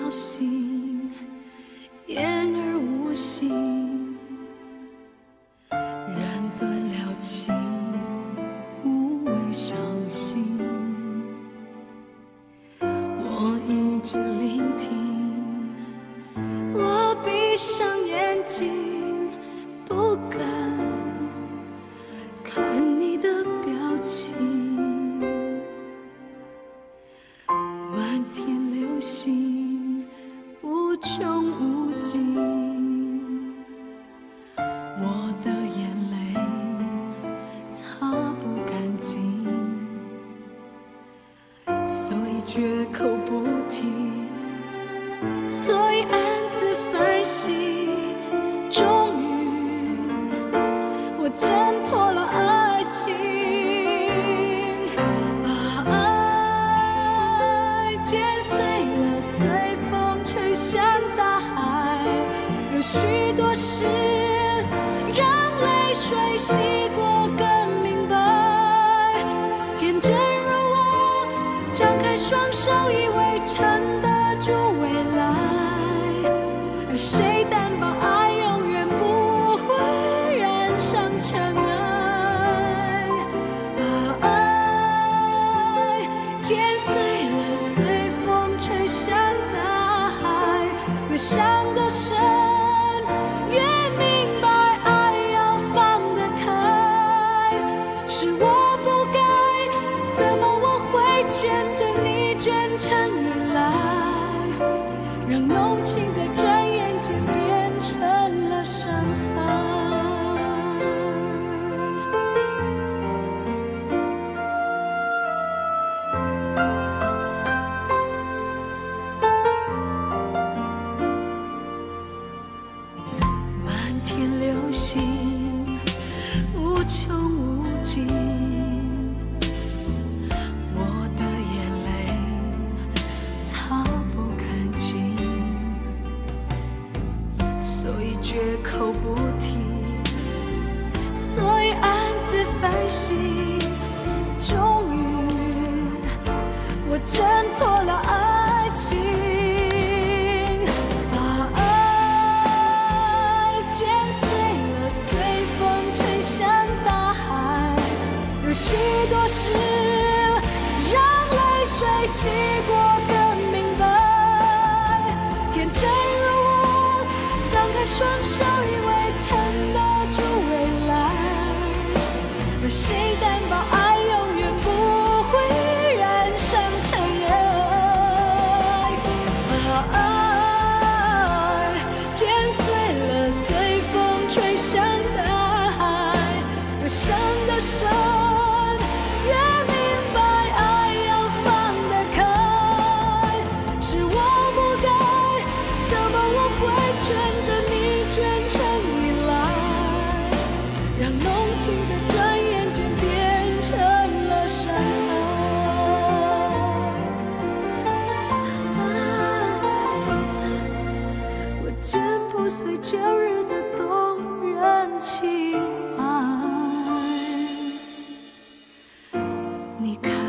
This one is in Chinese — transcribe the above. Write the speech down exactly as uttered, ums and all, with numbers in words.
心，言而无信，染断了情，无谓伤心。我一直聆听，我闭上眼睛，不敢看你的表情。漫天流星无穷无尽，我的眼泪擦不干净，所以绝口不提，所以暗自反省。终于我挣脱了爱情，把爱剪碎了，随风吹向大海。有许多事让泪水洗过更明白。天真如我，张开双手以为撑得住未来，而谁担保爱永远不会染上尘埃？把爱剪碎了，随风吹向大海。越想得深，越明白爱要放得开。是我不该，怎么我会牵着你卷成依赖，让浓情在转眼间变成了伤害。漫天流星无穷无尽，我的眼泪擦不干净，所以绝口不提，所以暗自反省。终于我挣脱了爱情，把爱剪碎了，随风吹向大海。有许多事让泪水洗过更明白。天真如我，张开双手以为撑得住未来，而谁担保爱永远不会染上尘埃？把爱剪碎了，随风吹向大海。越伤得深，越明白爱要放得开。是我不该，怎么我会卷着你卷成依赖，让浓情在转眼间变成了伤害。我剪不碎旧日的动人情怀，你看